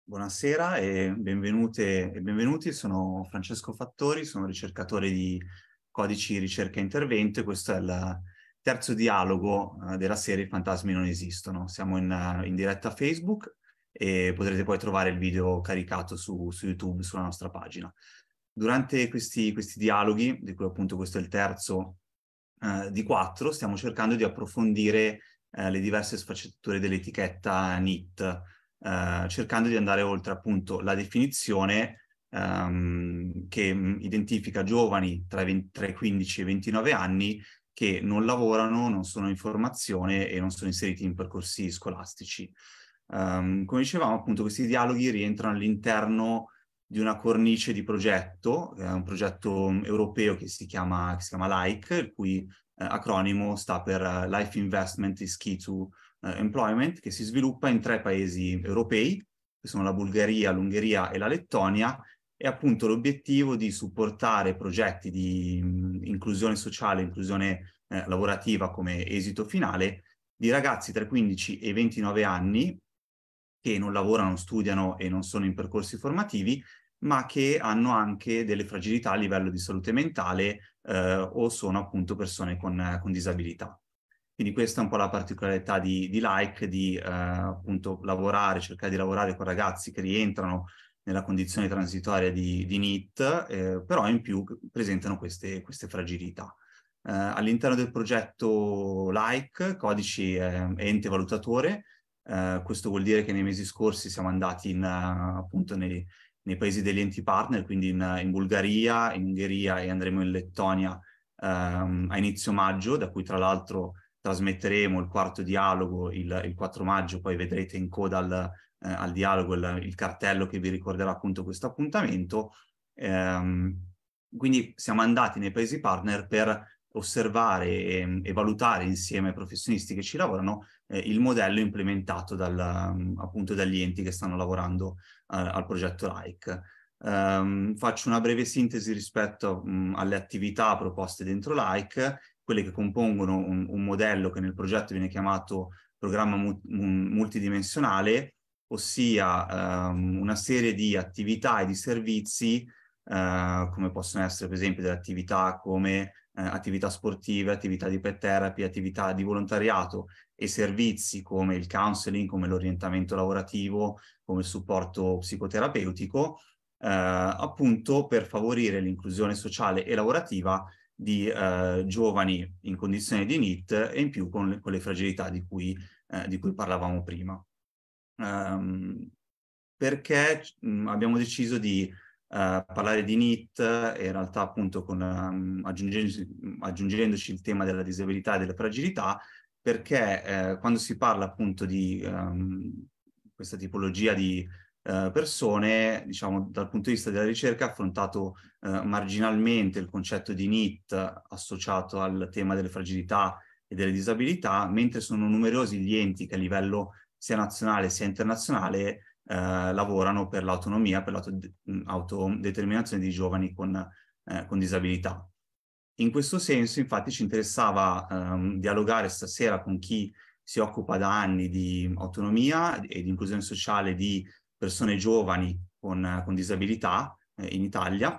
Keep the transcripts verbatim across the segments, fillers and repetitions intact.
Buonasera e benvenute e benvenuti. Sono Francesco Fattori, sono ricercatore di codici ricerca e intervento e questo è il terzo dialogo eh, della serie I fantasmi non esistono. Siamo in, eh, in diretta a Facebook e potrete poi trovare il video caricato su, su YouTube, sulla nostra pagina. Durante questi, questi dialoghi, di cui appunto questo è il terzo eh, di quattro, stiamo cercando di approfondire eh, le diverse sfaccettature dell'etichetta N I T, eh, cercando di andare oltre appunto la definizione ehm, che mh, identifica giovani tra i, venti, tra i quindici e i ventinove anni che non lavorano, non sono in formazione e non sono inseriti in percorsi scolastici. Um, come dicevamo, appunto, questi dialoghi rientrano all'interno di una cornice di progetto, è un progetto europeo che si chiama, che si chiama LIKE, il cui eh, acronimo sta per uh, Life Investment is Key to uh, Employment, che si sviluppa in tre paesi europei, che sono la Bulgaria, l'Ungheria e la Lettonia, e appunto l'obiettivo di supportare progetti di mh, inclusione sociale, inclusione eh, lavorativa come esito finale di ragazzi tra i quindici e i ventinove anni che non lavorano, studiano e non sono in percorsi formativi, ma che hanno anche delle fragilità a livello di salute mentale eh, o sono appunto persone con, con disabilità. Quindi questa è un po' la particolarità di, di LIKE, di eh, appunto lavorare, cercare di lavorare con ragazzi che rientrano nella condizione transitoria di, di N I T, eh, però in più presentano queste, queste fragilità. Eh, all'interno del progetto LIKE, Codici è, è ente valutatore. Uh, questo vuol dire che nei mesi scorsi siamo andati in, uh, appunto nei, nei paesi degli enti partner, quindi in, in Bulgaria, in Ungheria e andremo in Lettonia um, a inizio maggio, da cui tra l'altro trasmetteremo il quarto dialogo il, il quattro maggio, poi vedrete in coda al, uh, al dialogo il, il cartello che vi ricorderà appunto questo appuntamento. Um, quindi siamo andati nei paesi partner per osservare e, e valutare insieme ai professionisti che ci lavorano eh, il modello implementato dal, um, appunto dagli enti che stanno lavorando uh, al progetto LIKE. Um, faccio una breve sintesi rispetto um, alle attività proposte dentro LIKE, quelle che compongono un, un modello che nel progetto viene chiamato programma mu multidimensionale, ossia um, una serie di attività e di servizi Uh, come possono essere per esempio delle attività come uh, attività sportive, attività di pet therapy, attività di volontariato e servizi come il counseling, come l'orientamento lavorativo, come il supporto psicoterapeutico, uh, appunto per favorire l'inclusione sociale e lavorativa di uh, giovani in condizioni di N I T e in più con le, con le fragilità di cui, uh, di cui parlavamo prima. Um, perché mh, abbiamo deciso di Uh, parlare di N I T e in realtà appunto con, um, aggiungendoci, aggiungendoci il tema della disabilità e delle fragilità, perché eh, quando si parla appunto di um, questa tipologia di uh, persone, diciamo dal punto di vista della ricerca ha affrontato uh, marginalmente il concetto di N I T associato al tema delle fragilità e delle disabilità, mentre sono numerosi gli enti che a livello sia nazionale sia internazionale Eh, lavorano per l'autonomia, per l'autodeterminazione di giovani con, eh, con disabilità. In questo senso, infatti, ci interessava ehm, dialogare stasera con chi si occupa da anni di autonomia e di inclusione sociale di persone giovani con, con disabilità eh, in Italia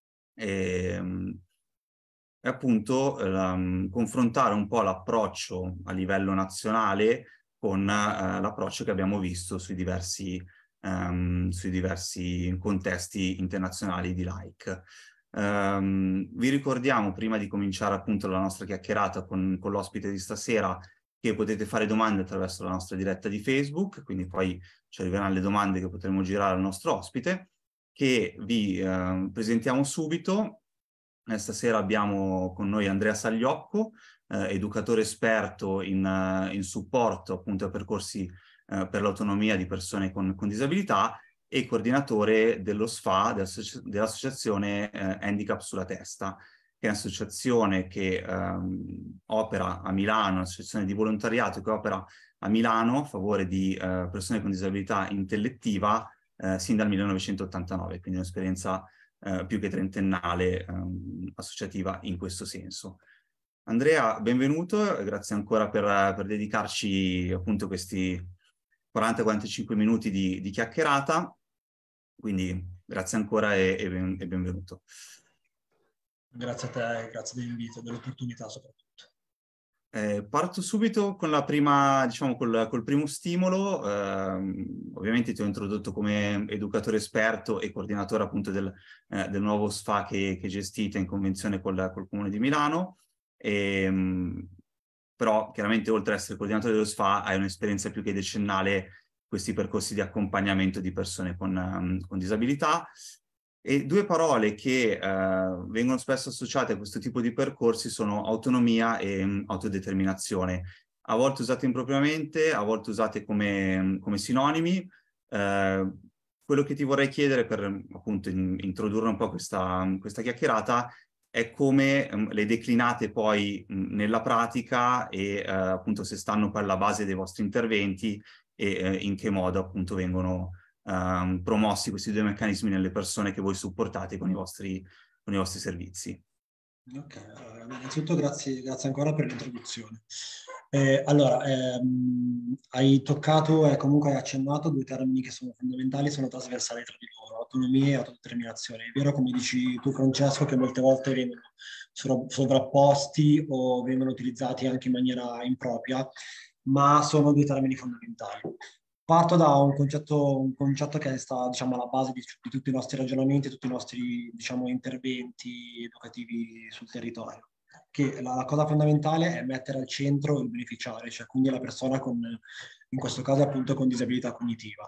e, e appunto ehm, confrontare un po' l'approccio a livello nazionale con eh, l'approccio che abbiamo visto sui diversi, um, sui diversi contesti internazionali di LIKE. Um, vi ricordiamo, prima di cominciare appunto la nostra chiacchierata con, con l'ospite di stasera, che potete fare domande attraverso la nostra diretta di Facebook, quindi poi ci arriveranno le domande che potremo girare al nostro ospite, che vi eh, presentiamo subito. Eh, stasera abbiamo con noi Andrea Sagliocco, eh, educatore esperto in, uh, in supporto appunto a percorsi uh, per l'autonomia di persone con, con disabilità e coordinatore dello S F A, dell'associazione eh, Handicap sulla Testa, che è un'associazione che um, opera a Milano, un'associazione di volontariato che opera a Milano a favore di uh, persone con disabilità intellettiva uh, sin dal millenovecentottantanove, quindi un'esperienza Uh, più che trentennale um, associativa in questo senso. Andrea, benvenuto, grazie ancora per, per dedicarci appunto questi, quaranta quarantacinque minuti di, di chiacchierata, quindi grazie ancora e, e, ben, e benvenuto. Grazie a te, grazie dell'invito e dell'opportunità soprattutto. Eh, parto subito con la prima, diciamo, col, col primo stimolo. Eh, ovviamente ti ho introdotto come educatore esperto e coordinatore appunto del, eh, del nuovo S F A che, che gestite in convenzione col, col Comune di Milano. E, mh, però chiaramente oltre ad essere coordinatore dello S F A hai un'esperienza più che decennale in questi percorsi di accompagnamento di persone con, um, con disabilità. E due parole che uh, vengono spesso associate a questo tipo di percorsi sono autonomia e um, autodeterminazione, a volte usate impropriamente, a volte usate come, um, come sinonimi. Uh, quello che ti vorrei chiedere per appunto in, introdurre un po' questa, questa chiacchierata è come um, le declinate poi um, nella pratica e uh, appunto se stanno poi alla base dei vostri interventi e uh, in che modo appunto vengono um, promossi questi due meccanismi nelle persone che voi supportate con i vostri, con i vostri servizi. Ok, allora, innanzitutto grazie, grazie ancora per l'introduzione. Eh, allora, ehm, hai toccato e comunque hai accennato due termini che sono fondamentali, sono trasversali tra di loro, autonomia e autodeterminazione. È vero, come dici tu, Francesco, che molte volte vengono sovrapposti o vengono utilizzati anche in maniera impropria, ma sono due termini fondamentali. Parto da un concetto, un concetto che sta, diciamo, alla base di, di tutti i nostri ragionamenti, tutti i nostri, diciamo, interventi educativi sul territorio, che la, la cosa fondamentale è mettere al centro il beneficiario, cioè quindi la persona con, in questo caso appunto con disabilità cognitiva.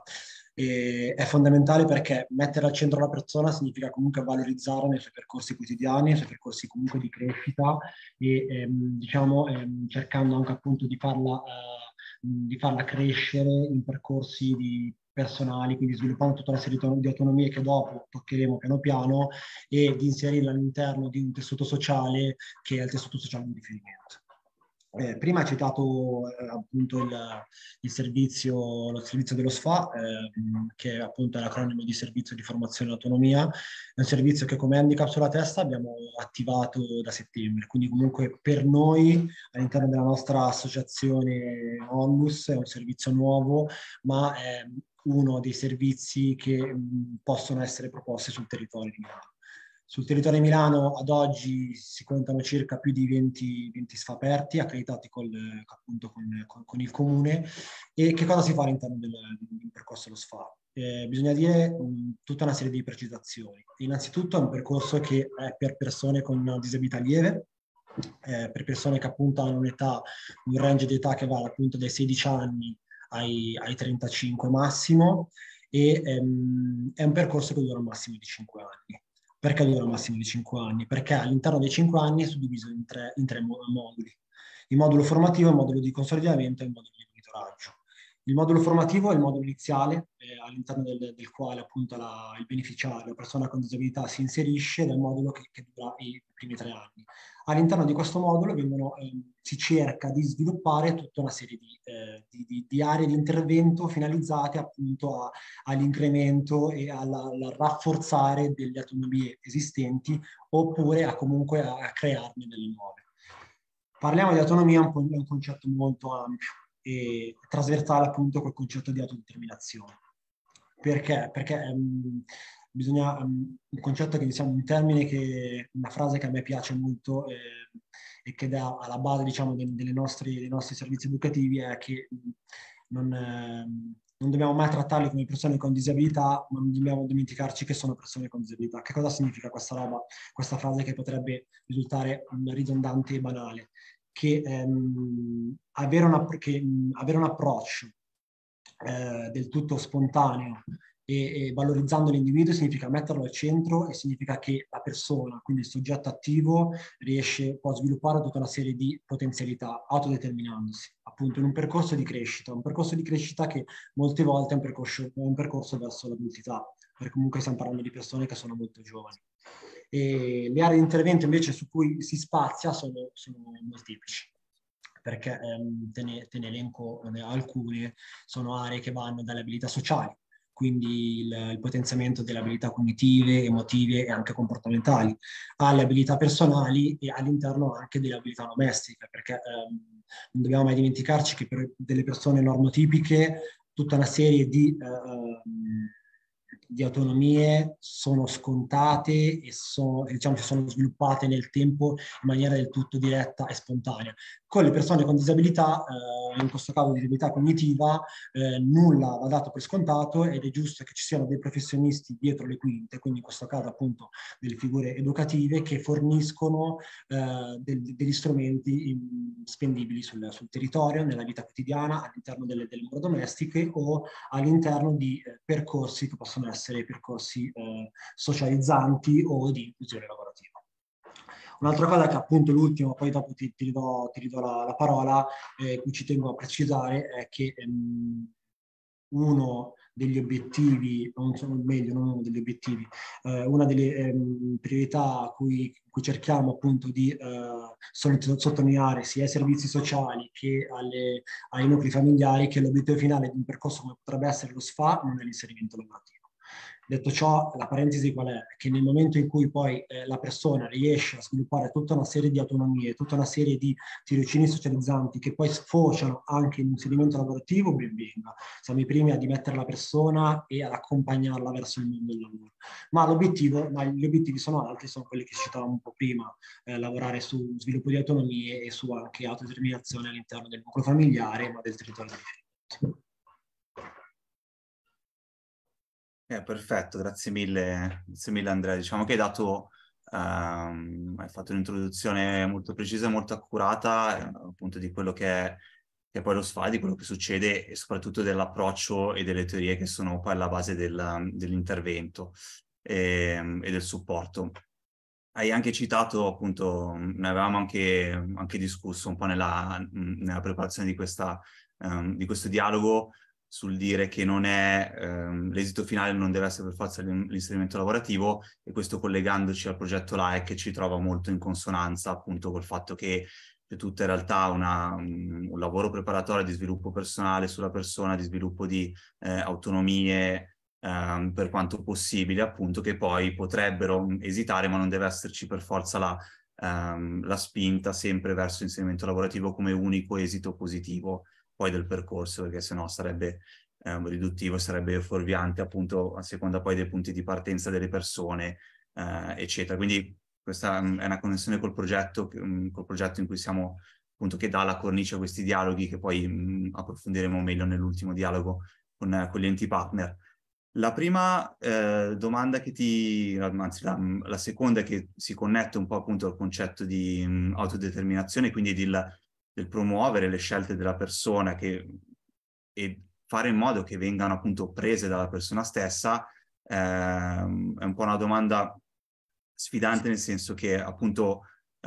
E è fondamentale perché mettere al centro la persona significa comunque valorizzare nei suoi percorsi quotidiani, nei suoi percorsi comunque di crescita e ehm, diciamo ehm, cercando anche appunto di farla... Eh, di farla crescere in percorsi di personali, quindi sviluppando tutta una serie di autonomie che dopo toccheremo piano piano e di inserirla all'interno di un tessuto sociale che è il tessuto sociale di riferimento. Eh, prima hai citato eh, appunto il, il, servizio, lo servizio dello S F A, eh, che appunto è l'acronimo di Servizio di Formazione e Autonomia. È un servizio che come Handicap sulla Testa abbiamo attivato da settembre, quindi comunque per noi all'interno della nostra associazione Onlus è un servizio nuovo, ma è uno dei servizi che mh, possono essere proposti sul territorio di Milano. Sul territorio di Milano ad oggi si contano circa più di venti, venti S F A aperti, accreditati col, appunto con, con, con il comune. E che cosa si fa all'interno del, del percorso dello S F A? Eh, bisogna dire um, tutta una serie di precisazioni. Innanzitutto è un percorso che è per persone con disabilità lieve, eh, per persone che appunto hanno un'età, un range di età che va appunto dai sedici anni ai, ai trentacinque massimo, e ehm, è un percorso che dura un massimo di cinque anni. Perché dura un massimo di cinque anni? Perché all'interno dei cinque anni è suddiviso in tre, in tre moduli. Il modulo formativo, il modulo di consolidamento e il modulo di monitoraggio. Il modulo formativo è il modulo iniziale, eh, all'interno del, del quale appunto la, il beneficiario, la persona con disabilità, si inserisce nel modulo che, che dura i primi tre anni. All'interno di questo modulo vengono, eh, si cerca di sviluppare tutta una serie di, eh, di, di, di aree di intervento finalizzate appunto a, all'incremento e alla, al rafforzare delle autonomie esistenti oppure a comunque a, a crearne delle nuove. Parliamo di autonomia, è un, un concetto molto ampio e trasversale appunto col concetto di autodeterminazione. Perché? Perché um, bisogna, um, un concetto che diciamo, un termine che, una frase che a me piace molto eh, e che dà alla base diciamo dei, delle nostri, dei nostri servizi educativi è che um, non, eh, non dobbiamo mai trattarli come persone con disabilità, ma non dobbiamo dimenticarci che sono persone con disabilità. Che cosa significa questa roba, questa frase che potrebbe risultare um, ridondante e banale? Che, ehm, avere, una, che mh, avere un approccio eh, del tutto spontaneo e, e valorizzando l'individuo significa metterlo al centro e significa che la persona, quindi il soggetto attivo, riesce, può sviluppare tutta una serie di potenzialità autodeterminandosi, appunto in un percorso di crescita, un percorso di crescita che molte volte è un percorso, è un percorso verso l'adultità, perché comunque stiamo parlando di persone che sono molto giovani. E le aree di intervento invece su cui si spazia sono, sono molteplici, perché ehm, te, ne, te ne elenco eh, alcune. Sono aree che vanno dalle abilità sociali, quindi il, il potenziamento delle abilità cognitive, emotive e anche comportamentali, alle abilità personali e all'interno anche delle abilità domestiche, perché ehm, non dobbiamo mai dimenticarci che per delle persone normotipiche tutta una serie di, eh, di autonomie sono scontate e sono, diciamo, si sono sviluppate nel tempo in maniera del tutto diretta e spontanea. Con le persone con disabilità, eh, in questo caso disabilità cognitiva, eh, nulla va dato per scontato ed è giusto che ci siano dei professionisti dietro le quinte, quindi in questo caso appunto delle figure educative che forniscono eh, del, degli strumenti in, spendibili sul, sul territorio, nella vita quotidiana, all'interno delle, delle mura domestiche o all'interno di eh, percorsi che possono essere percorsi eh, socializzanti o di inclusione lavorativa. Un'altra cosa che appunto l'ultimo, poi dopo ti, ti ridò, ti ridò la, la parola, eh, cui ci tengo a precisare, è che ehm, uno degli obiettivi, non sono meglio, non uno degli obiettivi, eh, una delle ehm, priorità a cui, cui cerchiamo appunto di eh, sottolineare sia ai servizi sociali che alle, ai nuclei familiari, che l'obiettivo finale di un percorso come potrebbe essere lo S F A non è l'inserimento lavorativo. Detto ciò, la parentesi qual è? Che nel momento in cui poi eh, la persona riesce a sviluppare tutta una serie di autonomie, tutta una serie di tirocini socializzanti che poi sfociano anche in inserimento lavorativo, ben venga. Siamo i primi a dimettere la persona e ad accompagnarla verso il mondo del lavoro. Ma l'obiettivo, ma gli obiettivi sono altri, sono quelli che citavamo un po' prima, eh, lavorare su sviluppo di autonomie e su anche autodeterminazione all'interno del nucleo familiare, ma del territorio di riferimento. Eh, perfetto, grazie mille, grazie mille Andrea. Diciamo che hai dato, ehm, hai fatto un'introduzione molto precisa e molto accurata, eh, appunto di quello che è, che è poi lo S F A, di quello che succede e soprattutto dell'approccio e delle teorie che sono poi alla base del, dell'intervento e, e del supporto. Hai anche citato, appunto, ne avevamo anche, anche discusso un po' nella, nella preparazione di, questa, um, di questo dialogo, sul dire che non è ehm, l'esito finale non deve essere per forza l'inserimento lavorativo, e questo collegandoci al progetto L A E C ci trova molto in consonanza appunto col fatto che c'è tutta in realtà una, un, un lavoro preparatorio di sviluppo personale sulla persona, di sviluppo di eh, autonomie ehm, per quanto possibile, appunto, che poi potrebbero esitare, ma non deve esserci per forza la, ehm, la spinta sempre verso l'inserimento lavorativo come unico esito positivo poi del percorso, perché sennò sarebbe eh, riduttivo, sarebbe fuorviante appunto a seconda poi dei punti di partenza delle persone, eh, eccetera. Quindi questa um, è una connessione col progetto, um, col progetto in cui siamo, appunto, che dà la cornice a questi dialoghi, che poi um, approfondiremo meglio nell'ultimo dialogo con, uh, con gli enti partner. La prima eh, domanda che ti, anzi la, la seconda, che si connette un po' appunto al concetto di um, autodeterminazione, quindi di, del promuovere le scelte della persona che, e fare in modo che vengano appunto prese dalla persona stessa, ehm, è un po' una domanda sfidante, nel senso che appunto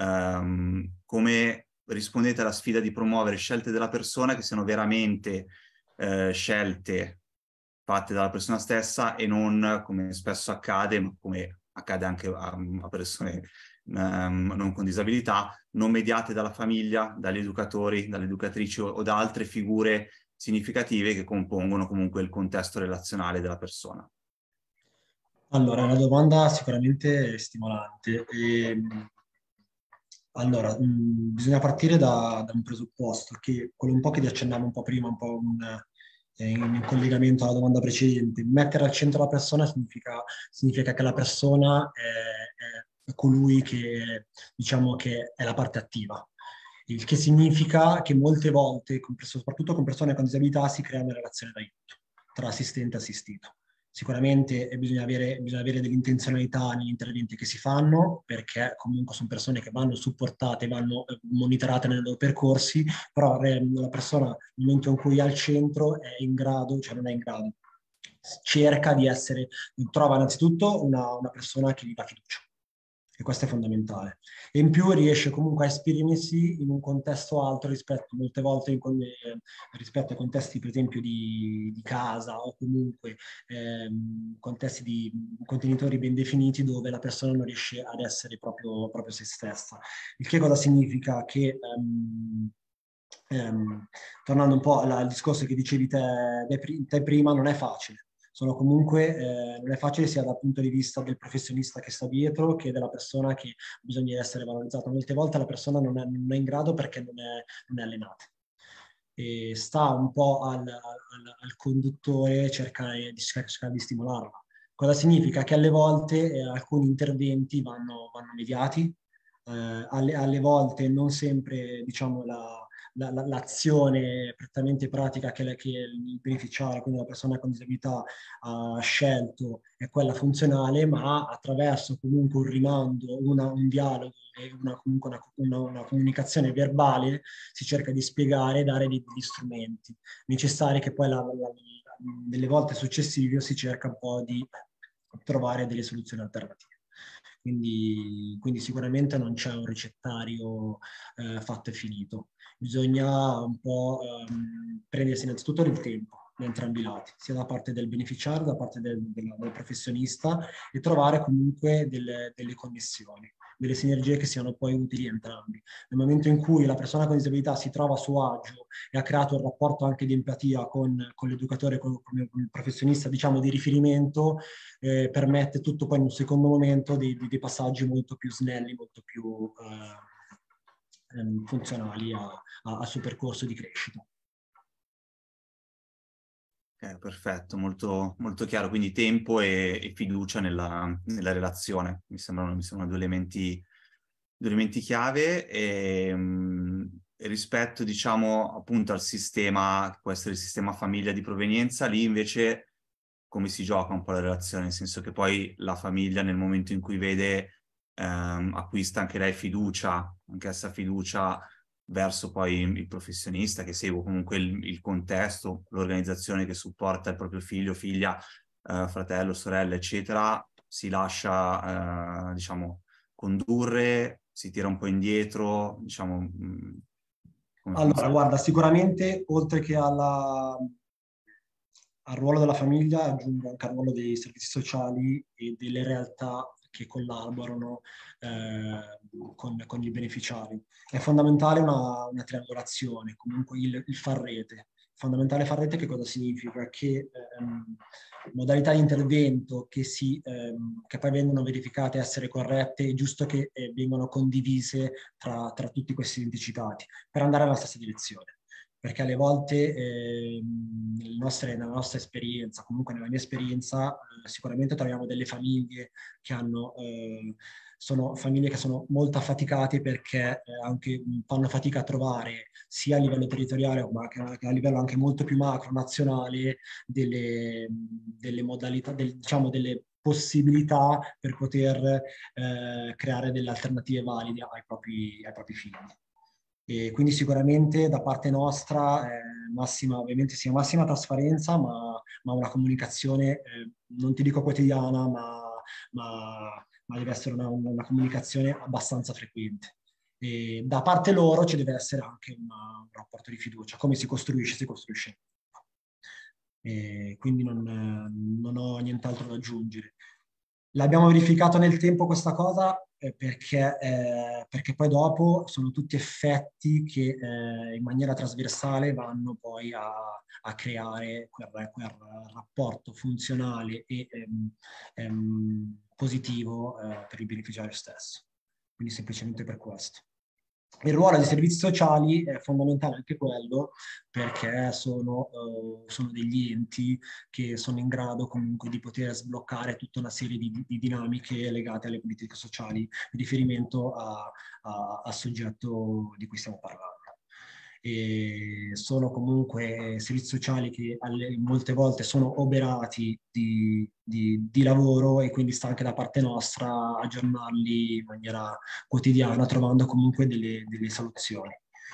ehm, come rispondete alla sfida di promuovere scelte della persona che siano veramente eh, scelte fatte dalla persona stessa e non, come spesso accade, ma come accade anche a, a persone um, non con disabilità, non mediate dalla famiglia, dagli educatori, dalle educatrici o, o da altre figure significative che compongono comunque il contesto relazionale della persona. Allora, è una domanda sicuramente stimolante. E, allora, mh, bisogna partire da, da un presupposto, che quello un po' che ti accennavo un po' prima, un po' un, eh, in collegamento alla domanda precedente. Mettere al centro la persona significa, significa che la persona è, è colui che, diciamo, che è la parte attiva. Il che significa che molte volte, con- soprattutto con persone con disabilità, si crea una relazione d'aiuto tra assistente e assistito. Sicuramente bisogna avere, bisogna avere dell'intenzionalità negli interventi che si fanno, perché comunque sono persone che vanno supportate, vanno monitorate nei loro percorsi, però eh, la persona nel momento in cui è al centro è in grado, cioè non è in grado, cerca di essere, trova innanzitutto una, una persona che gli dà fiducia. E questo è fondamentale. E in più riesce comunque a esprimersi in un contesto altro rispetto, molte volte, in, eh, rispetto ai contesti, per esempio, di, di casa o comunque ehm, contesti di contenitori ben definiti dove la persona non riesce ad essere proprio, proprio se stessa. Il che cosa significa? Che ehm, ehm, tornando un po' al, al discorso che dicevi te, te prima, non è facile. Sono comunque, eh, non è facile sia dal punto di vista del professionista che sta dietro che della persona che bisogna essere valorizzata. Molte volte la persona non è, non è in grado perché non è, non è allenata. e sta un po' al, al, al conduttore cercare di, cercare di stimolarla. Cosa significa? Che alle volte eh, alcuni interventi vanno, vanno mediati, eh, alle, alle volte non sempre, diciamo, la, la, la, l'azione prettamente pratica che, che il beneficiario, quindi la persona con disabilità, ha scelto è quella funzionale, ma attraverso comunque un rimando, una, un dialogo e una, comunque una, una, una comunicazione verbale si cerca di spiegare e dare degli strumenti necessari che poi la, la, nelle volte successive si cerca un po' di trovare delle soluzioni alternative. Quindi, quindi sicuramente non c'è un ricettario eh, fatto e finito. Bisogna un po' ehm, prendersi innanzitutto del tempo da entrambi i lati, sia da parte del beneficiario, da parte del, del, del professionista, e trovare comunque delle, delle connessioni, delle sinergie che siano poi utili a entrambi. Nel momento in cui la persona con disabilità si trova a suo agio e ha creato un rapporto anche di empatia con, con l'educatore, con, con il professionista, diciamo, di riferimento, eh, permette tutto poi in un secondo momento dei, dei passaggi molto più snelli, molto più eh, ehm, funzionali a, a, al suo percorso di crescita. Ok, perfetto, molto, molto chiaro. Quindi tempo e, e fiducia nella, nella relazione. Mi sembrano, mi sembrano due elementi, due elementi chiave. E, mh, rispetto, diciamo, appunto al sistema, che può essere il sistema famiglia di provenienza, lì invece come si gioca un po' la relazione? Nel senso che poi la famiglia nel momento in cui vede, ehm, acquista anche lei fiducia, anch'essa fiducia verso poi il professionista che segue comunque il, il contesto, l'organizzazione che supporta il proprio figlio, figlia, eh, fratello, sorella, eccetera, si lascia, eh, diciamo, condurre, si tira un po' indietro, diciamo, mh, come Allora, funziona? guarda, sicuramente oltre che alla, al ruolo della famiglia aggiungo anche al ruolo dei servizi sociali e delle realtà che collaborano eh, con, con i beneficiari. È fondamentale una, una triangolazione, comunque il, il far rete. Fondamentale far rete che cosa significa? Che ehm, modalità di intervento che, si, ehm, che poi vengono verificate essere corrette, è giusto che eh, vengano condivise tra, tra tutti questi enti citati per andare nella stessa direzione. Perché alle volte eh, nelle nostre, nella nostra esperienza, comunque nella mia esperienza, eh, sicuramente troviamo delle famiglie che hanno, eh, sono famiglie che sono molto affaticate perché eh, anche fanno fatica a trovare sia a livello territoriale ma che a livello anche molto più macro, nazionale, delle, delle modalità, del, diciamo delle possibilità per poter eh, creare delle alternative valide ai propri, ai propri figli. E quindi sicuramente da parte nostra eh, massima, ovviamente sia massima trasparenza, ma, ma una comunicazione, eh, non ti dico quotidiana, ma, ma, ma deve essere una, una comunicazione abbastanza frequente. E da parte loro ci deve essere anche una, un rapporto di fiducia. Come si costruisce? Si costruisce. E quindi non, non ho nient'altro da aggiungere. L'abbiamo verificato nel tempo questa cosa eh, perché, eh, perché poi dopo sono tutti effetti che eh, in maniera trasversale vanno poi a, a creare quel, quel rapporto funzionale e ehm, ehm, positivo eh, per il beneficiario stesso. Quindi semplicemente per questo. Il ruolo dei servizi sociali è fondamentale anche quello perché sono, uh, sono degli enti che sono in grado comunque di poter sbloccare tutta una serie di, di dinamiche legate alle politiche sociali in riferimento a, a, al soggetto di cui stiamo parlando. E sono comunque servizi sociali che alle, molte volte sono oberati di, di, di lavoro e quindi sta anche da parte nostra aggiornarli in maniera quotidiana, trovando comunque delle, delle soluzioni.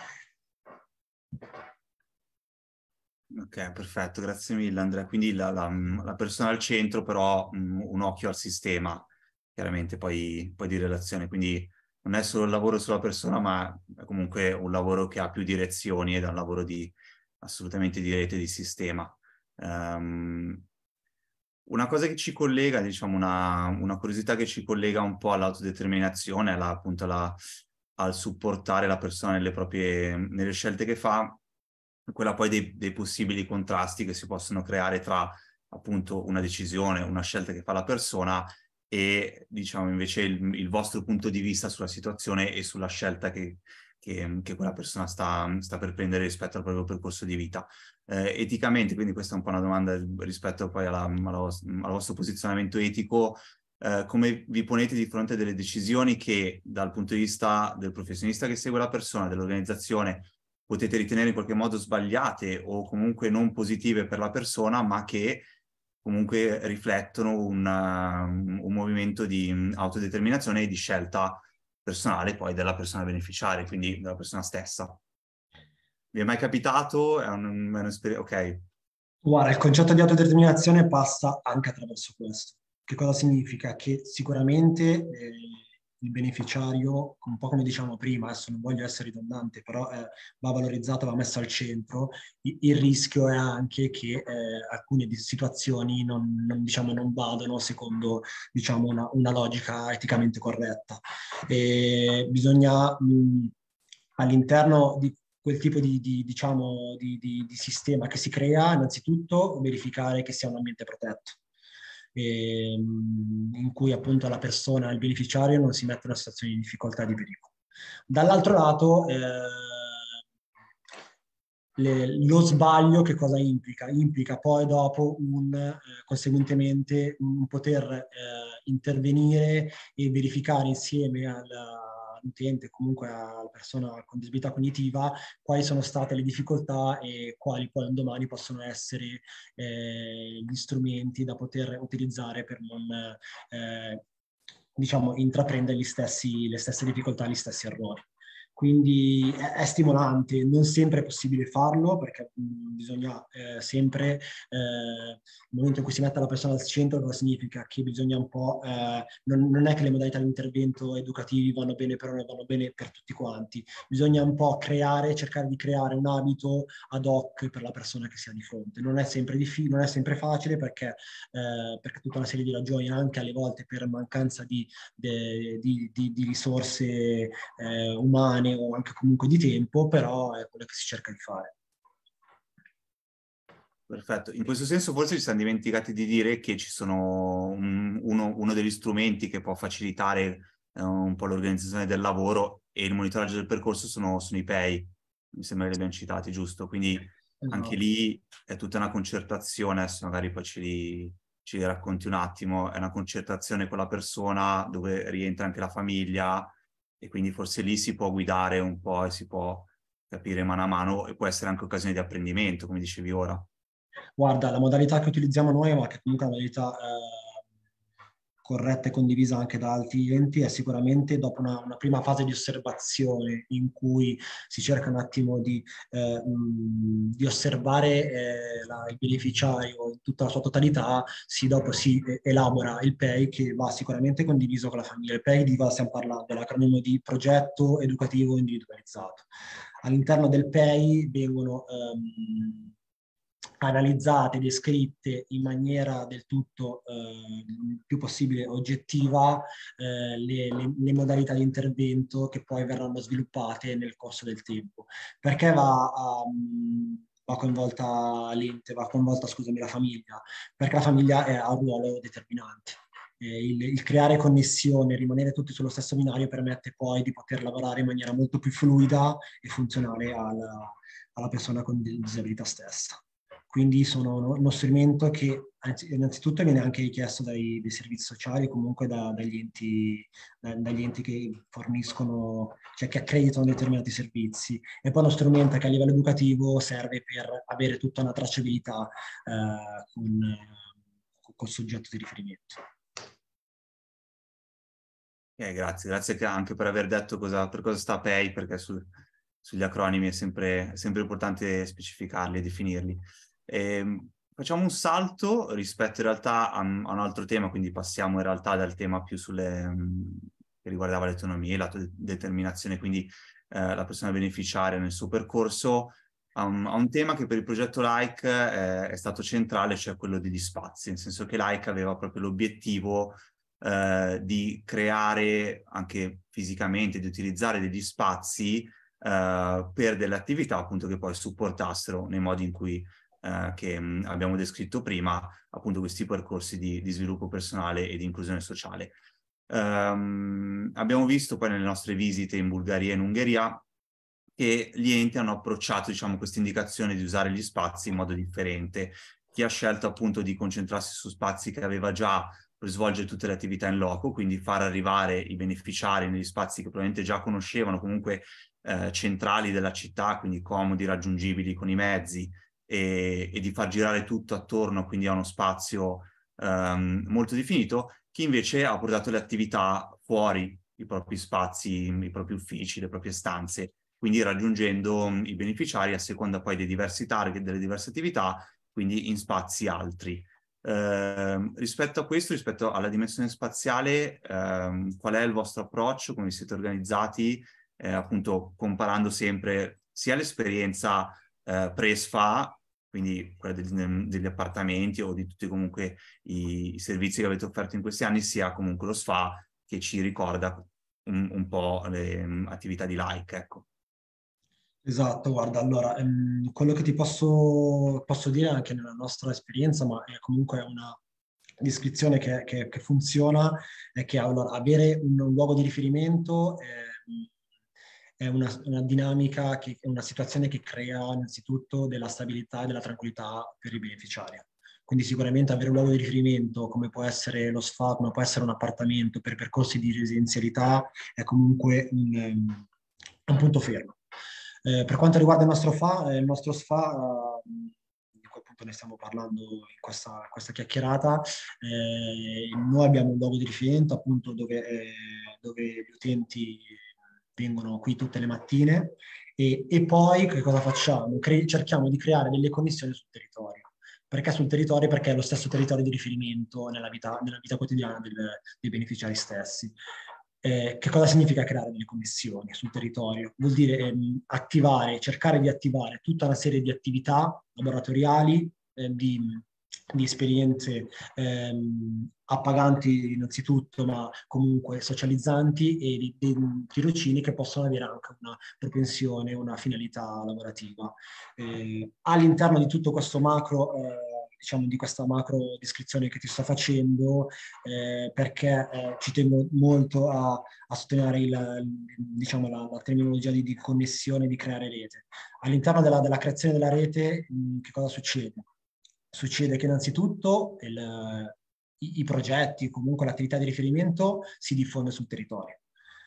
Ok, perfetto, grazie mille Andrea. Quindi la, la, la persona al centro, però mh, un occhio al sistema, chiaramente poi, poi di relazione. Quindi non è solo il lavoro sulla persona, ma è comunque un lavoro che ha più direzioni ed è un lavoro di, assolutamente di rete, di sistema. Um, una cosa che ci collega, diciamo, una, una curiosità che ci collega un po' all'autodeterminazione, alla, appunto alla, al supportare la persona nelle proprie, nelle scelte che fa, quella poi dei, dei possibili contrasti che si possono creare tra appunto una decisione, una scelta che fa la persona e diciamo invece il, il vostro punto di vista sulla situazione e sulla scelta che, che, che quella persona sta, sta per prendere rispetto al proprio percorso di vita. Eh, eticamente, quindi questa è un po' una domanda rispetto poi alla, alla vostra, al vostro posizionamento etico, eh, come vi ponete di fronte a delle decisioni che dal punto di vista del professionista che segue la persona, dell'organizzazione, potete ritenere in qualche modo sbagliate o comunque non positive per la persona, ma che comunque riflettono una, un movimento di autodeterminazione e di scelta personale poi della persona beneficiaria, quindi della persona stessa. Vi è mai capitato? È un, è un'esperienza... Ok. Guarda, il concetto di autodeterminazione passa anche attraverso questo. Che cosa significa? Che sicuramente eh, il beneficiario, un po' come diciamo prima, adesso non voglio essere ridondante, però eh, va valorizzato, va messo al centro. Il, il rischio è anche che eh, alcune di- situazioni non, non, diciamo, non vadano secondo diciamo, una, una logica eticamente corretta. E bisogna mh, all'interno di quel tipo di, di, diciamo, di, di, di sistema che si crea, innanzitutto verificare che sia un ambiente protetto, ehm, in cui appunto la persona, il beneficiario, non si mette in una situazione di difficoltà e di pericolo. Dall'altro lato, eh, le, lo sbaglio che cosa implica? Implica poi dopo un, eh, conseguentemente un poter eh, intervenire e verificare insieme all'utente, comunque alla persona con disabilità cognitiva, quali sono state le difficoltà e quali poi un domani possono essere eh, gli strumenti da poter utilizzare per non eh, diciamo, intraprendere gli stessi, le stesse difficoltà, gli stessi errori. Quindi è, è stimolante, non sempre è possibile farlo perché mh, bisogna eh, sempre, eh, nel momento in cui si mette la persona al centro, cosa significa? Che bisogna un po', eh, non, non è che le modalità di intervento educativi vanno bene per uno, vanno bene per tutti quanti, bisogna un po' creare, cercare di creare un abito ad hoc per la persona che si ha di fronte. Non è sempre, diffi- non è sempre facile perché, eh, perché tutta una serie di ragioni, anche alle volte per mancanza di, de, di, di, di risorse eh, umane o anche comunque di tempo, però è quello che si cerca di fare. Perfetto. In questo senso forse ci siamo dimenticati di dire che ci sono un- uno, uno degli strumenti che può facilitare eh, un po' l'organizzazione del lavoro e il monitoraggio del percorso sono, sono i P E I. Mi sembra che li abbiamo citati, giusto? Quindi anche Esatto. lì è tutta una concertazione, adesso magari poi ce li, ce li racconti un attimo, è una concertazione con la persona dove rientra anche la famiglia e quindi forse lì si può guidare un po' e si può capire mano a mano e può essere anche occasione di apprendimento, come dicevi ora. Guarda, la modalità che utilizziamo noi, ma che comunque è una modalità eh, corretta e condivisa anche da altri enti, è sicuramente dopo una, una prima fase di osservazione in cui si cerca un attimo di, eh, mh, di osservare eh, la- il beneficiario in tutta la sua totalità, si, dopo si eh, elabora il P E I che va sicuramente condiviso con la famiglia. Il P E I di cosa stiamo parlando? L'acronimo di progetto educativo individualizzato. All'interno del P E I vengono ehm, analizzate, descritte in maniera del tutto eh, il più possibile oggettiva eh, le, le, le modalità di intervento che poi verranno sviluppate nel corso del tempo. Perché va a, va coinvolta l'ente, va coinvolta, scusami, la famiglia? Perché la famiglia è, ha un ruolo determinante. Eh, il, il creare connessione, rimanere tutti sullo stesso binario permette poi di poter lavorare in maniera molto più fluida e funzionale alla, alla persona con disabilità stessa. Quindi sono uno, uno strumento che innanzitutto viene anche richiesto dai, dai servizi sociali, comunque da, dagli, enti, da, dagli enti che forniscono, cioè che accreditano determinati servizi. E poi uno strumento che a livello educativo serve per avere tutta una tracciabilità eh, con, col soggetto di riferimento. Eh, grazie, grazie che- anche per aver detto cosa, per cosa sta P E I, perché su- sugli acronimi è sempre, è sempre importante specificarli e definirli. Ehm, facciamo un salto rispetto in realtà a, a un altro tema, quindi passiamo in realtà dal tema più sulle, mh, che riguardava l'autonomia e l'autodeterminazione, quindi eh, la persona beneficiaria nel suo percorso, a un, a un tema che per il progetto Like eh, è stato centrale, cioè quello degli spazi, nel senso che Like aveva proprio l'obiettivo eh, di creare anche fisicamente, di utilizzare degli spazi eh, per delle attività appunto che poi supportassero nei modi in cui eh, che mh, abbiamo descritto prima, appunto questi percorsi di, di sviluppo personale e di inclusione sociale. Um, abbiamo visto poi nelle nostre visite in Bulgaria e in Ungheria che gli enti hanno approcciato, diciamo, questa indicazione di usare gli spazi in modo differente. Chi ha scelto appunto di concentrarsi su spazi che aveva già per svolgere tutte le attività in loco, quindi far arrivare i beneficiari negli spazi che probabilmente già conoscevano, comunque eh, centrali della città, quindi comodi, raggiungibili con i mezzi, e, e di far girare tutto attorno, quindi a uno spazio ehm, molto definito. Chi invece ha portato le attività fuori i propri spazi, i propri uffici, le proprie stanze, quindi raggiungendo mh, i beneficiari a seconda poi dei diversi target, delle diverse attività, quindi in spazi altri. Eh, rispetto a questo, rispetto alla dimensione spaziale, ehm, qual è il vostro approccio, come siete organizzati, eh, appunto comparando sempre sia l'esperienza eh, pre-S F A, quindi quella degli, degli appartamenti o di tutti comunque i, i servizi che avete offerto in questi anni, sia comunque lo S F A che ci ricorda un, un po' le um, attività di like, ecco. Esatto, guarda, allora, ehm, quello che ti posso, posso dire anche nella nostra esperienza, ma è comunque una descrizione che, che- che funziona, è che allora, avere un, un luogo di riferimento ehm, è una, una dinamica, che, è una situazione che crea innanzitutto della stabilità e della tranquillità per i beneficiari. Quindi sicuramente avere un luogo di riferimento, come può essere lo S F A, come può essere un appartamento per percorsi di residenzialità, è comunque un, ehm, un punto fermo. Eh, per quanto riguarda il nostro F A, eh, il nostro S F A, eh, di cui appunto ne stiamo parlando in questa, questa chiacchierata, eh, noi abbiamo un luogo di riferimento appunto dove, eh, dove gli utenti vengono qui tutte le mattine e, e poi che cosa facciamo? Cre- cerchiamo di creare delle connessioni sul territorio. Perché sul territorio? Perché è lo stesso territorio di riferimento nella vita, nella vita quotidiana del- dei beneficiari stessi. Eh, che cosa significa creare delle connessioni sul territorio? Vuol dire ehm, attivare, cercare di attivare tutta una serie di attività laboratoriali, eh, di, di esperienze ehm, appaganti innanzitutto, ma comunque socializzanti e di, di tirocini che possono avere anche una propensione, una finalità lavorativa. Eh, all'interno di tutto questo macro, eh, diciamo di questa macro descrizione che ti sto facendo, eh, perché eh, ci tengo molto a, a sottolineare il, diciamo, la, la terminologia di, di connessione, di creare rete. All'interno della, della creazione della rete, mh, che cosa succede? Succede che innanzitutto il, i, i progetti, comunque l'attività di riferimento si diffonde sul territorio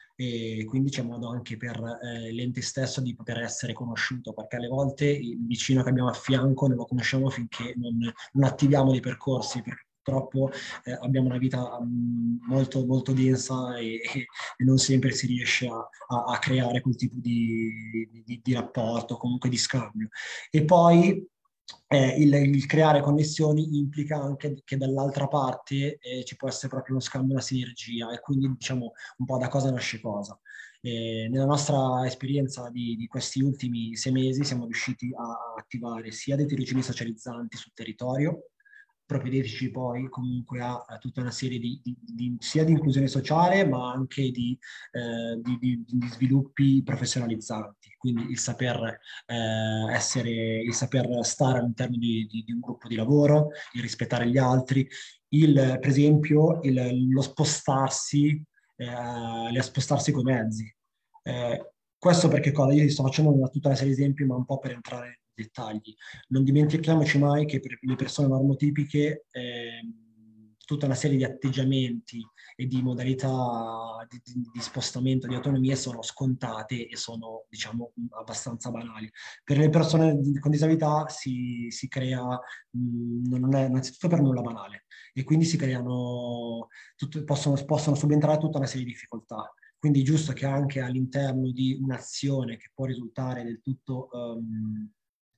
e quindi c'è modo anche per eh, l'ente stesso di poter essere conosciuto, perché alle volte il vicino che abbiamo a fianco non lo conosciamo finché non, non attiviamo dei percorsi, perché purtroppo eh, abbiamo una vita um, molto, molto densa e, e, non sempre si riesce a, a, a creare quel tipo di, di, di rapporto, comunque di scambio. E poi eh, il, il creare connessioni implica anche che dall'altra parte eh, ci può essere proprio uno scambio, una sinergia e quindi diciamo un po' da cosa nasce cosa. Eh, nella nostra esperienza di, di questi ultimi sei mesi siamo riusciti a attivare sia dei tirocini socializzanti sul territorio, propedeutici poi comunque a, a tutta una serie di, di, di, sia di inclusione sociale ma anche di, eh, di, di, di sviluppi professionalizzanti, quindi il saper eh, essere, il saper stare all'interno di, di, di un gruppo di lavoro, il rispettare gli altri, il, per esempio il, lo spostarsi, eh, le spostarsi con i mezzi. Eh, questo perché cosa? Io ti sto facendo una, tutta una serie di esempi, ma un po' per entrare nei dettagli. Non dimentichiamoci mai che per le persone normotipiche ehm, tutta una serie di atteggiamenti e di modalità di, di- di spostamento, di autonomia sono scontate e sono, diciamo, abbastanza banali. Per le persone di- con disabilità si, si crea, mh, non è innanzitutto per nulla banale e quindi si creano, tutto- possono, possono subentrare tutta una serie di difficoltà. Quindi è giusto che anche all'interno di un'azione che può risultare del tutto um,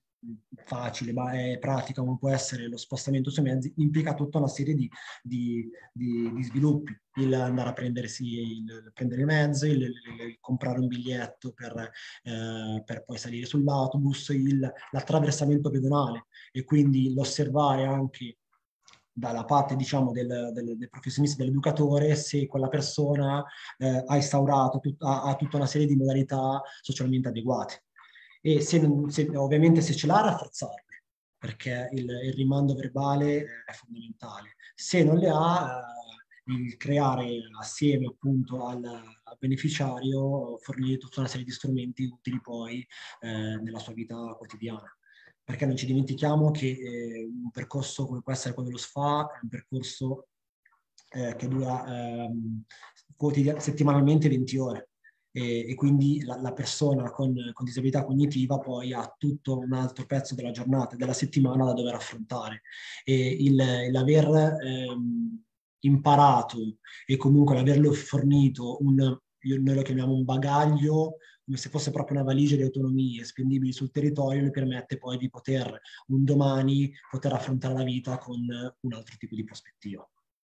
facile, ma è pratica, come può essere lo spostamento sui mezzi, implica tutta una serie di, di, di, di sviluppi. Il andare a prendersi, il, prendere il mezzo, il, il, il comprare un biglietto per, eh, per poi salire sull'autobus, il, l'attraversamento pedonale e quindi l'osservare anche dalla parte, diciamo, del, del, del professionista, dell'educatore, se quella persona eh, ha instaurato tut- ha, ha tutta una serie di modalità socialmente adeguate. E se, se- ovviamente se ce l'ha, rafforzarle, perché il, il rimando verbale è fondamentale. Se non le ha, il creare assieme appunto al, al beneficiario, fornire tutta una serie di strumenti utili poi eh, nella sua vita quotidiana. Perché non ci dimentichiamo che eh, un percorso come può essere quello dello S F A è un percorso eh, che dura ehm, quotidian- settimanalmente venti ore. E, e quindi la, la persona con, con disabilità cognitiva poi ha tutto un altro pezzo della giornata, della settimana da dover affrontare. E il, l'aver ehm, imparato e comunque l'averlo fornito un, io- noi lo chiamiamo un bagaglio, come se fosse proprio una valigia di autonomie spendibili sul territorio, le permette poi di poter un domani poter affrontare la vita con un altro tipo di prospettiva.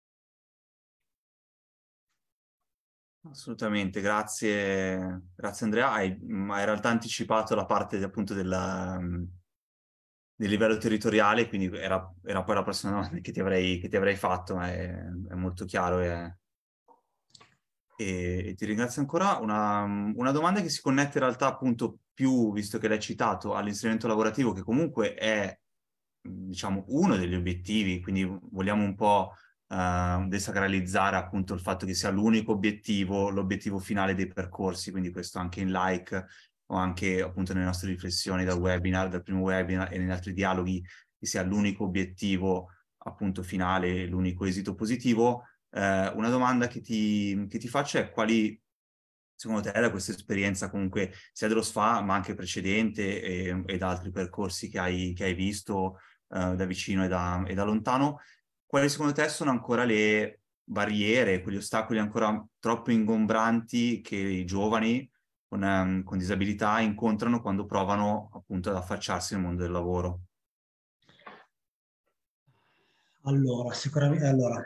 Assolutamente, grazie, grazie Andrea. Hai, ma in realtà anticipato la parte appunto della, del livello territoriale, quindi era, era poi la prossima domanda che ti avrei, che ti avrei fatto, ma è, è molto chiaro e, e, e ti ringrazio ancora. Una, una domanda che si connette in realtà appunto più, visto che l'hai citato, all'inserimento lavorativo, che comunque è, diciamo, uno degli obiettivi, quindi vogliamo un po' eh, desacralizzare appunto il fatto che sia l'unico obiettivo, l'obiettivo finale dei percorsi, quindi questo anche in like o anche appunto nelle nostre riflessioni dal webinar, dal primo webinar e negli altri dialoghi, che sia l'unico obiettivo appunto finale, l'unico esito positivo. Eh, una domanda che ti, che ti faccio è quali, secondo te, da questa esperienza comunque sia dello S F A, ma anche precedente e, e da altri percorsi che hai, che hai visto eh, da vicino e da, e da lontano, quali secondo te sono ancora le barriere, quegli ostacoli ancora troppo ingombranti che i giovani con, ehm, con disabilità incontrano quando provano appunto ad affacciarsi nel mondo del lavoro? Allora, sicuramente, allora,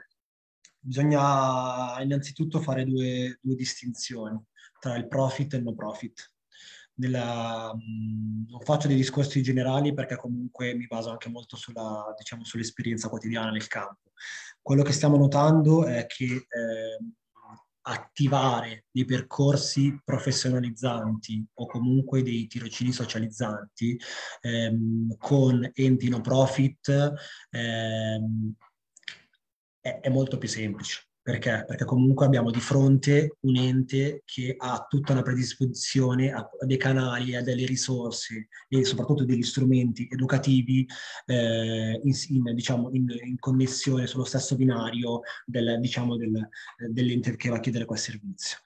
bisogna innanzitutto fare due, due distinzioni tra il profit e il no profit. Nella, mh, non faccio dei discorsi generali perché comunque mi baso anche molto sulla, diciamo, sull'esperienza quotidiana nel campo. Quello che stiamo notando è che eh, attivare dei percorsi professionalizzanti o comunque dei tirocini socializzanti ehm, con enti no profit ehm, è, è molto più semplice. Perché? Perché comunque abbiamo di fronte un ente che ha tutta una predisposizione a, a dei canali, a delle risorse e soprattutto degli strumenti educativi eh, in, in, diciamo, in, in connessione sullo stesso binario del, diciamo, del, dell'ente che va a chiedere quel servizio.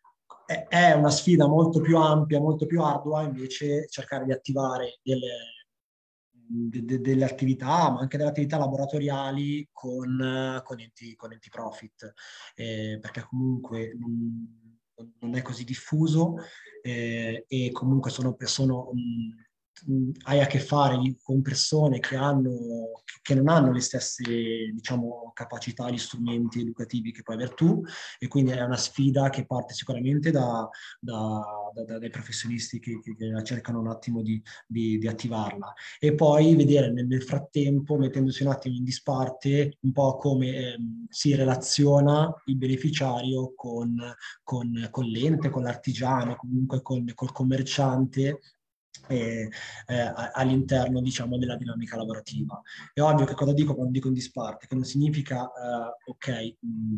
È una sfida molto più ampia, molto più ardua, invece cercare di attivare delle, de, de, delle attività, ma anche delle attività laboratoriali con, con, enti, con enti profit, eh, perché comunque non, non è così diffuso eh, e comunque sono, sono mh, hai a che fare con persone che, hanno, che non hanno le stesse, diciamo, capacità, gli strumenti educativi che puoi avere tu, e quindi è una sfida che parte sicuramente da, da, da, dai professionisti che, che, che cercano un attimo di, di, di attivarla. E poi vedere nel, nel frattempo, mettendosi un attimo in disparte, un po' come eh, si relaziona il beneficiario con, con, con l'ente, con l'artigiano, comunque con, col commerciante eh, eh, all'interno, diciamo, della dinamica lavorativa. È ovvio che cosa dico quando dico in disparte, che non significa, eh, ok, mh,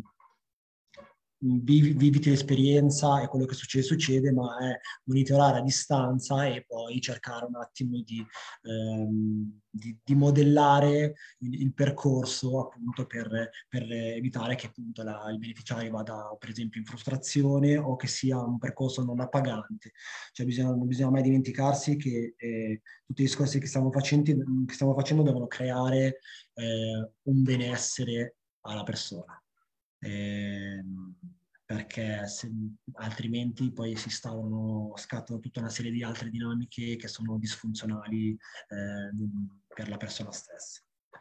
vivi, viviti l'esperienza e quello che succede succede, ma è monitorare a distanza e poi cercare un attimo di, ehm, di, di modellare il, il percorso appunto per, per evitare che appunto la, il beneficiario vada per esempio in frustrazione o che sia un percorso non appagante. Cioè bisogna, non bisogna mai dimenticarsi che eh, tutti i discorsi che stiamo facendo, che stiamo facendo devono creare eh, un benessere alla persona. Eh, perché se, altrimenti poi si stavano, scattano tutta una serie di altre dinamiche che sono disfunzionali eh, per la persona stessa.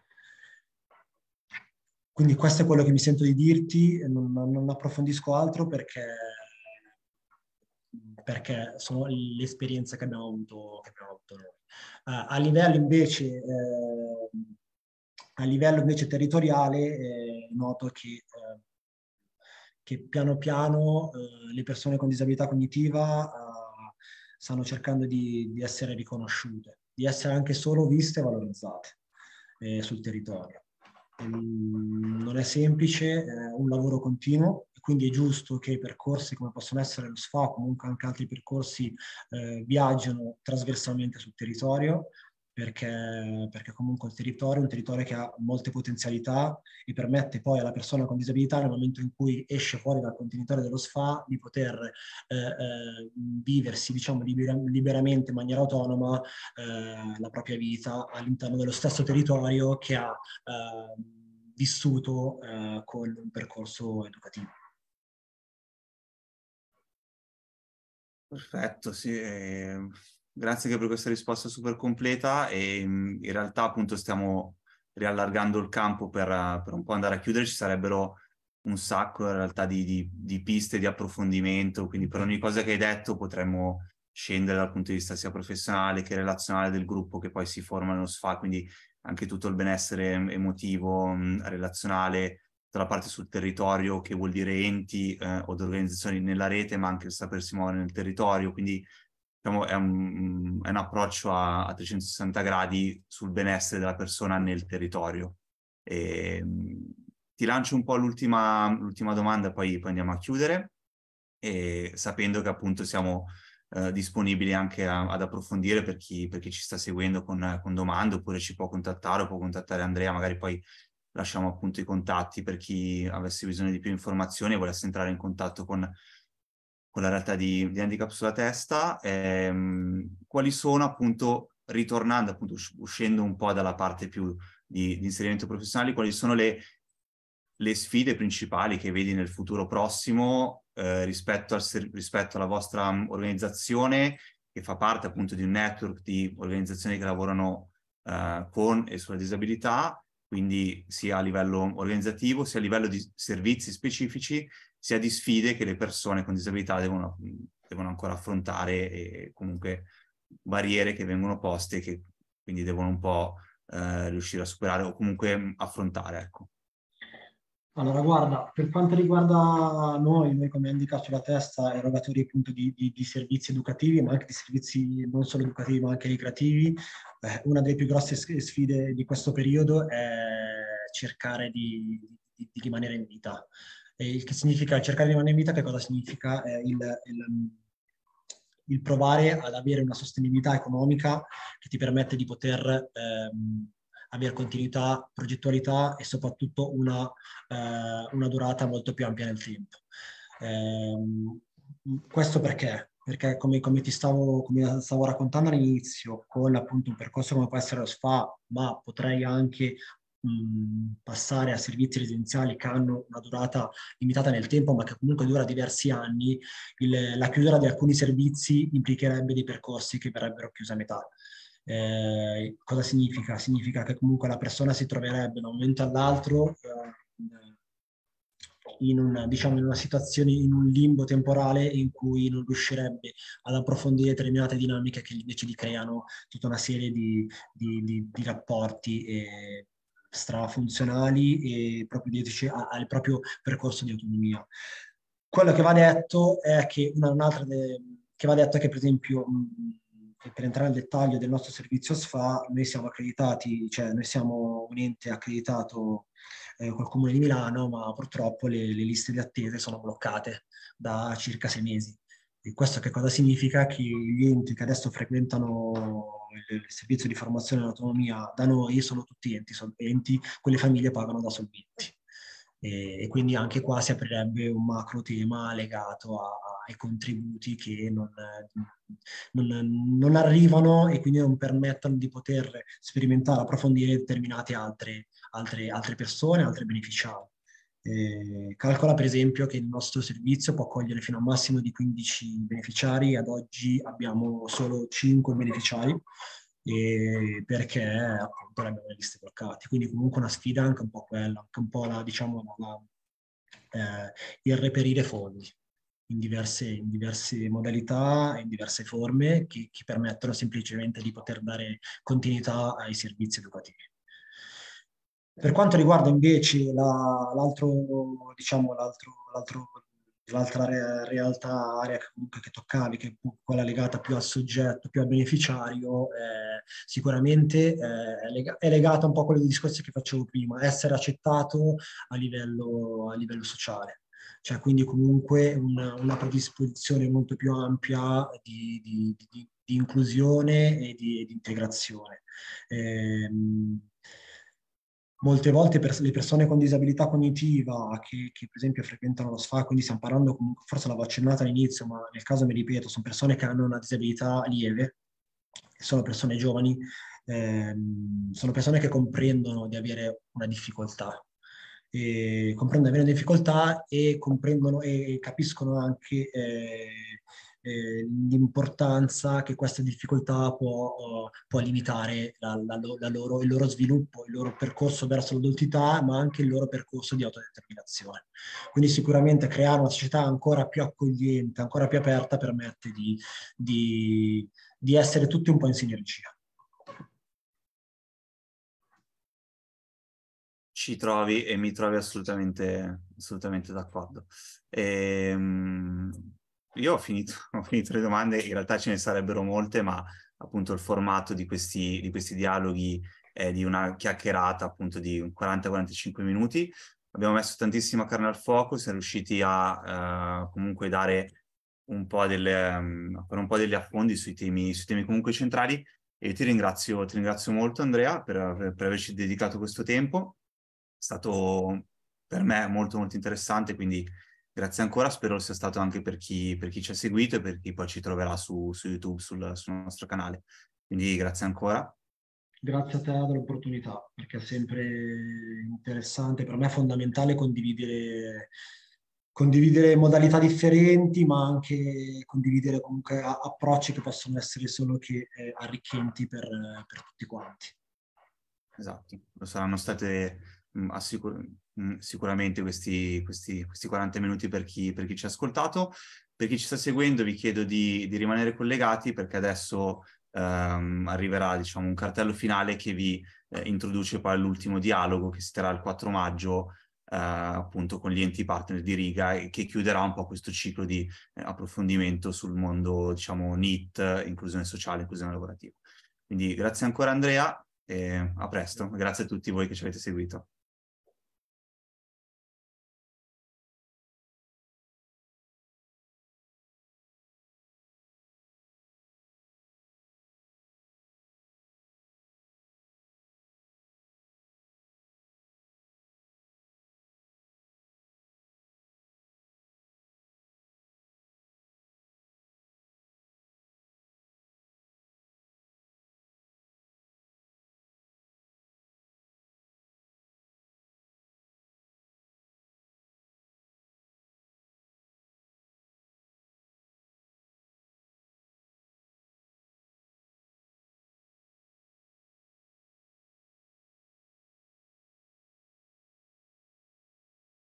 Quindi questo è quello che mi sento di dirti, non, non approfondisco altro perché, perché sono le esperienze che abbiamo avuto, che abbiamo avuto noi. Uh, a livello invece, eh, a livello invece territoriale, eh, noto che eh, che piano piano eh, le persone con disabilità cognitiva eh, stanno cercando di, di essere riconosciute, di essere anche solo viste e valorizzate eh, sul territorio. non è semplice, è un lavoro continuo, quindi è giusto che percorsi come possono essere lo S F A o comunque anche altri percorsi eh, viaggiano trasversalmente sul territorio, perché, perché comunque il territorio è un territorio che ha molte potenzialità e permette poi alla persona con disabilità, nel momento in cui esce fuori dal contenitore dello S F A, di poter eh, eh, viversi, diciamo, libera, liberamente in maniera autonoma eh, la propria vita all'interno dello stesso territorio che ha eh, vissuto eh, con un percorso educativo. Perfetto, sì. eh, Grazie anche per questa risposta super completa e mh, in realtà appunto stiamo riallargando il campo per, eh, per un po' andare a chiudere, ci sarebbero un sacco in realtà di, di, di piste di approfondimento, quindi per ogni cosa che hai detto potremmo scendere dal punto di vista sia professionale che relazionale del gruppo che poi si forma nello S F A, quindi anche tutto il benessere emotivo, mh, relazionale, tutta la parte sul territorio, che vuol dire enti eh, o organizzazioni nella rete, ma anche il sapersi muovere nel territorio, quindi diciamo, è un, è un approccio a, a trecentosessanta gradi sul benessere della persona nel territorio. E, mh, ti lancio un po' l'ultima, l'ultima domanda, poi, poi andiamo a chiudere, e sapendo che appunto siamo eh, disponibili anche a, ad approfondire per chi, per chi ci sta seguendo con, con domande, oppure ci può contattare o può contattare Andrea, magari poi lasciamo appunto i contatti per chi avesse bisogno di più informazioni e volesse entrare in contatto con, con la realtà di, di Handicap sulla testa. Ehm, quali sono appunto, ritornando appunto, uscendo un po' dalla parte più di, di inserimento professionale, quali sono le, le sfide principali che vedi nel futuro prossimo eh, rispetto, al, rispetto alla vostra um, organizzazione, che fa parte appunto di un network di organizzazioni che lavorano eh, con e sulla disabilità, quindi sia a livello organizzativo, sia a livello di servizi specifici, sia di sfide che le persone con disabilità devono, devono ancora affrontare e comunque barriere che vengono poste e che quindi devono un po' eh, riuscire a superare o comunque affrontare, ecco. Allora, guarda, per quanto riguarda noi, noi come Handicap sulla testa, erogatori appunto di, di, di servizi educativi, ma anche di servizi non solo educativi, ma anche ricreativi, eh, una delle più grosse sfide di questo periodo è cercare di, di, di rimanere in vita. E il che significa cercare di rimanere in vita, che cosa significa? Eh, il, il, il provare ad avere una sostenibilità economica che ti permette di poter ehm, avere continuità, progettualità e soprattutto una, eh, una durata molto più ampia nel tempo. Eh, questo perché? Perché come, come ti stavo, come stavo raccontando all'inizio, con appunto un percorso come può essere lo S F A, ma potrei anche mh, passare a servizi residenziali che hanno una durata limitata nel tempo, ma che comunque dura diversi anni, il, la chiusura di alcuni servizi implicherebbe dei percorsi che verrebbero chiusi a metà. Eh, cosa significa? Significa che comunque la persona si troverebbe da un momento all'altro eh, in una, diciamo, in una situazione, in un limbo temporale in cui non riuscirebbe ad approfondire determinate dinamiche che invece gli creano tutta una serie di, di, di, di rapporti eh, strafunzionali e proprio dietro al proprio percorso di autonomia. Quello che va detto è che una, un'altra de, che va detto è che, per esempio, mh, per entrare nel dettaglio del nostro servizio S F A, noi siamo accreditati, cioè noi siamo un ente accreditato eh, col Comune di Milano, ma purtroppo le, le liste di attesa sono bloccate da circa sei mesi. E questo che cosa significa? Che gli enti che adesso frequentano il, il servizio di formazione e autonomia da noi sono tutti enti solventi, quelle famiglie pagano da solventi. E, e quindi anche qua si aprirebbe un macro tema legato a, ai contributi che non, non, non arrivano e quindi non permettono di poter sperimentare, approfondire determinate altre, altre, altre persone, altri beneficiari. Eh, calcola per esempio che il nostro servizio può accogliere fino a un massimo di quindici beneficiari, ad oggi abbiamo solo cinque beneficiari e perché appunto abbiamo le liste bloccate. Quindi comunque una sfida anche un po' quella, anche un po' la, diciamo, la, eh, il reperire fondi in diverse, in diverse modalità, in diverse forme che, che permettono semplicemente di poter dare continuità ai servizi educativi. Per quanto riguarda invece la, l'altro, diciamo, l'altro, l'altro l'altra re- realtà, area che comunque che toccavi, che è quella legata più al soggetto, più al beneficiario, eh, sicuramente eh, è, lega- è legata un po' a quelli discorsi che facevo prima, essere accettato a livello, a livello sociale. Cioè, quindi comunque una, una predisposizione molto più ampia di, di- di- di inclusione e di, e di integrazione. Ehm, Molte volte per, le persone con disabilità cognitiva che, che, per esempio frequentano lo S F A, quindi stiamo parlando, comunque, forse l'avevo accennato all'inizio, ma nel caso mi ripeto, sono persone che hanno una disabilità lieve, sono persone giovani, ehm, sono persone che comprendono di avere una difficoltà, e comprendono di avere una difficoltà e comprendono e capiscono anche eh, eh, l'importanza che questa difficoltà può, può limitare la, la, la loro, il loro sviluppo, il loro percorso verso l'adultità, ma anche il loro percorso di autodeterminazione. Quindi sicuramente creare una società ancora più accogliente, ancora più aperta, permette di, di, di essere tutti un po' in sinergia. Ci trovi e mi trovi assolutamente, assolutamente d'accordo. Ehm, io ho finito, ho finito le domande, in realtà ce ne sarebbero molte, ma appunto il formato di questi, di questi dialoghi è di una chiacchierata appunto di quaranta quarantacinque minuti. Abbiamo messo tantissima carne al fuoco, siamo riusciti a eh, comunque dare un po' delle, um, a fare un po' degli affondi sui temi, sui temi comunque centrali e io ti ringrazio, ti ringrazio molto Andrea per, per averci dedicato questo tempo. È stato per me molto molto interessante, quindi grazie ancora, spero sia stato anche per chi, per chi ci ha seguito e per chi poi ci troverà su, su YouTube, sul, sul nostro canale. Quindi grazie ancora. Grazie a te dell'opportunità, perché è sempre interessante, per me è fondamentale condividere, condividere modalità differenti, ma anche condividere comunque a- approcci che possono essere solo che eh, arricchenti per, per tutti quanti. Esatto, lo saranno state mh, assicur- mh, sicuramente questi, questi, questi quaranta minuti per chi, per chi ci ha ascoltato. Per chi ci sta seguendo vi chiedo di, di rimanere collegati perché adesso ehm, arriverà, diciamo, un cartello finale che vi eh, introduce poi all'ultimo dialogo che si terrà il quattro maggio eh, appunto con gli enti partner di Riga e che chiuderà un po' questo ciclo di eh, approfondimento sul mondo, diciamo, N I T, inclusione sociale, inclusione lavorativa. Quindi grazie ancora Andrea e a presto. Grazie a tutti voi che ci avete seguito.